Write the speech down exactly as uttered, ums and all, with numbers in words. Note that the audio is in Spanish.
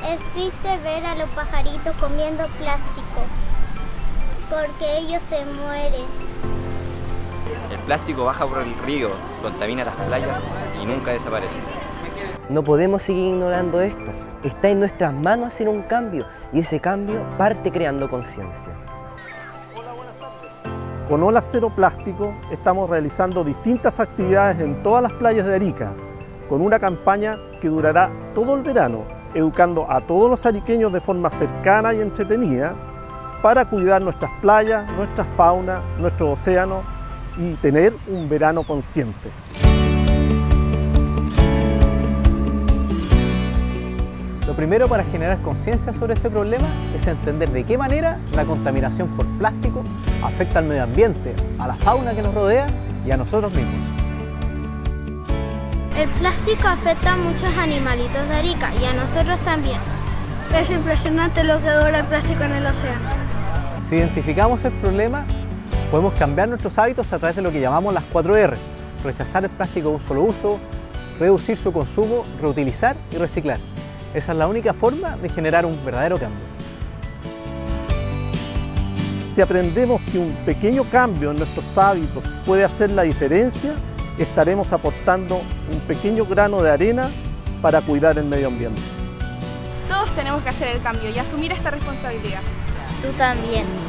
Es triste ver a los pajaritos comiendo plástico, porque ellos se mueren. El plástico baja por el río, contamina las playas y nunca desaparece. No podemos seguir ignorando esto. Está en nuestras manos hacer un cambio y ese cambio parte creando conciencia. Con Hola Cero Plástico estamos realizando distintas actividades en todas las playas de Arica, con una campaña que durará todo el verano, educando a todos los ariqueños de forma cercana y entretenida para cuidar nuestras playas, nuestra fauna, nuestro océano y tener un verano consciente. Lo primero para generar conciencia sobre este problema es entender de qué manera la contaminación por plástico afecta al medio ambiente, a la fauna que nos rodea y a nosotros mismos. El plástico afecta a muchos animalitos de Arica y a nosotros también. Es impresionante lo que dura el plástico en el océano. Si identificamos el problema, podemos cambiar nuestros hábitos a través de lo que llamamos las cuatro erre. Rechazar el plástico de un solo uso, reducir su consumo, reutilizar y reciclar. Esa es la única forma de generar un verdadero cambio. Si aprendemos que un pequeño cambio en nuestros hábitos puede hacer la diferencia, estaremos aportando un pequeño grano de arena para cuidar el medio ambiente. Todos tenemos que hacer el cambio y asumir esta responsabilidad. Tú también.